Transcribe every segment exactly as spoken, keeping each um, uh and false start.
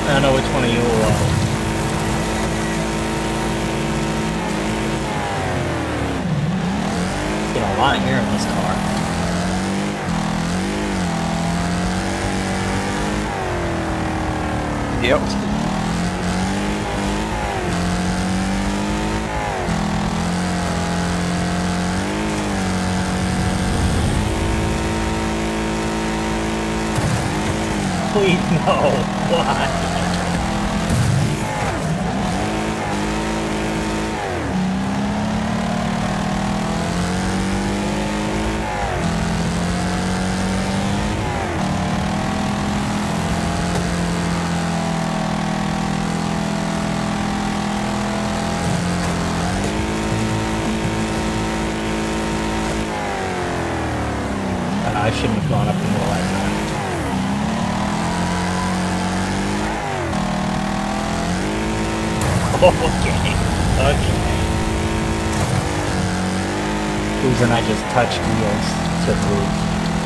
I don't know which one of you will. Uh... Get a lot here in this car. Yep. Please no. Why? I shouldn't have gone up the middle like that. Okay. Okay. Who's and I just touched wheels to move.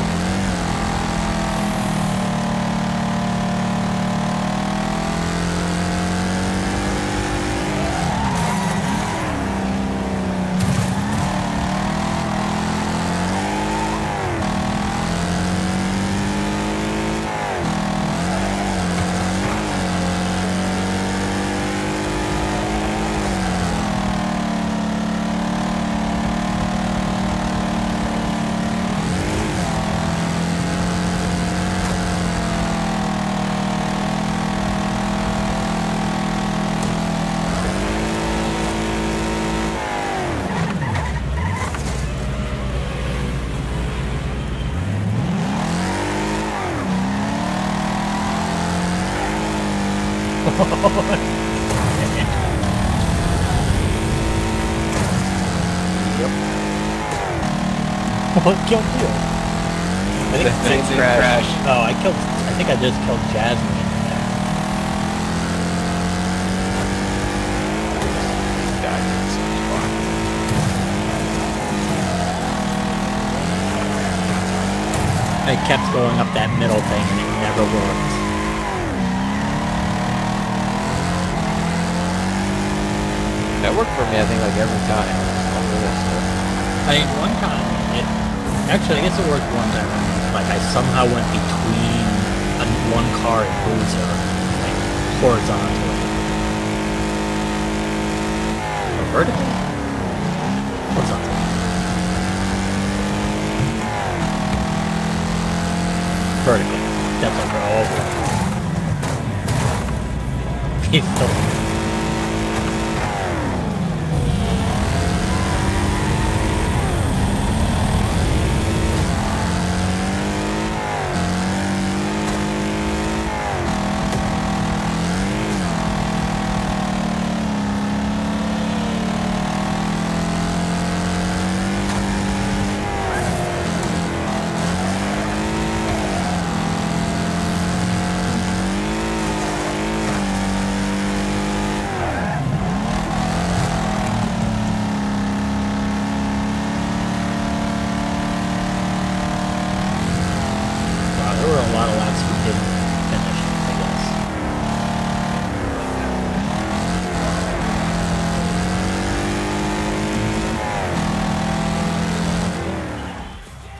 Yep. What killed you? I think The same crash. crash. Oh, I killed. I think I just killed Jasmine. I kept going up that middle thing and it never worked. That worked for me, I think, like every time. I mean, one time, it actually, I guess it worked one time. Like, I somehow went between a, one car and Bruiser, like, horizontally. Or vertically? Horizontally. Vertically. Definitely over. He's still... There were a lot of laps we didn't